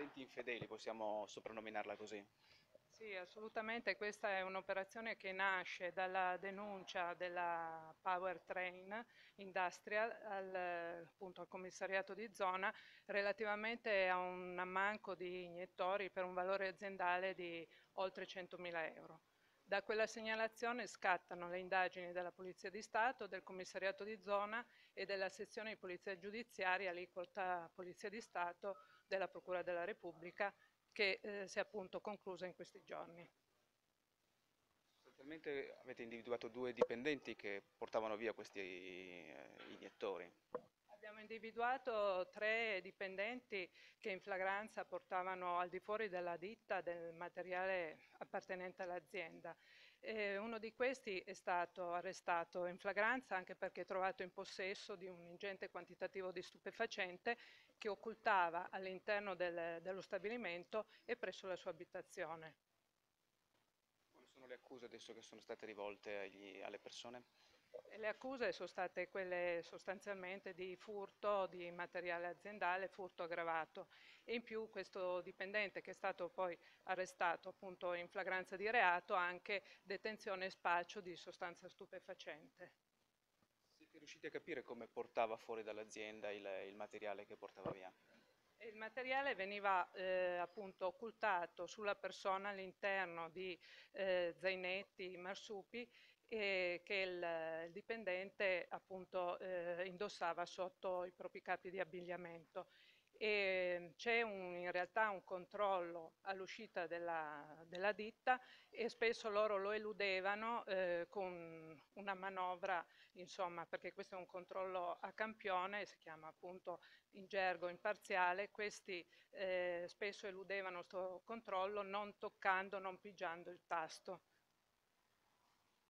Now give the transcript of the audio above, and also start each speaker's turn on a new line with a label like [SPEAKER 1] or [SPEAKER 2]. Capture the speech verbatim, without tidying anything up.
[SPEAKER 1] dipendenti infedeli, possiamo soprannominarla così.
[SPEAKER 2] Sì, assolutamente, questa è un'operazione che nasce dalla denuncia della Powertrain Industrial al, appunto, al commissariato di zona relativamente a un ammanco di iniettori per un valore aziendale di oltre centomila euro. Da quella segnalazione scattano le indagini della Polizia di Stato, del commissariato di zona e della sezione di Polizia Giudiziaria, aliquota Polizia di Stato della Procura della Repubblica, che eh, si è appunto conclusa in questi giorni.
[SPEAKER 1] Sostanzialmente avete individuato due dipendenti che portavano via questi eh, iniettori.
[SPEAKER 2] Abbiamo individuato tre dipendenti che in flagranza portavano al di fuori della ditta del materiale appartenente all'azienda. Eh, uno di questi è stato arrestato in flagranza anche perché trovato in possesso di un ingente quantitativo di stupefacente che occultava all'interno del- dello stabilimento e presso la sua abitazione.
[SPEAKER 1] Quali sono le accuse adesso che sono state rivolte agli- alle persone?
[SPEAKER 2] E le accuse sono state quelle sostanzialmente di furto di materiale aziendale, furto aggravato e in più questo dipendente che è stato poi arrestato appunto in flagranza di reato ha anche detenzione e spaccio di sostanza stupefacente.
[SPEAKER 1] Siete riusciti a capire come portava fuori dall'azienda il, il materiale che portava via?
[SPEAKER 2] E il materiale veniva eh, appunto occultato sulla persona all'interno di eh, zainetti, marsupi e che il, il dipendente appunto eh, indossava sotto i propri capi di abbigliamento. E c'è un- in realtà un controllo all'uscita della, della ditta e spesso loro lo eludevano eh, con una manovra, insomma, perché questo è un controllo a campione, si chiama appunto in gergo imparziale, questi eh, spesso eludevano questo controllo non toccando, non pigiando il tasto.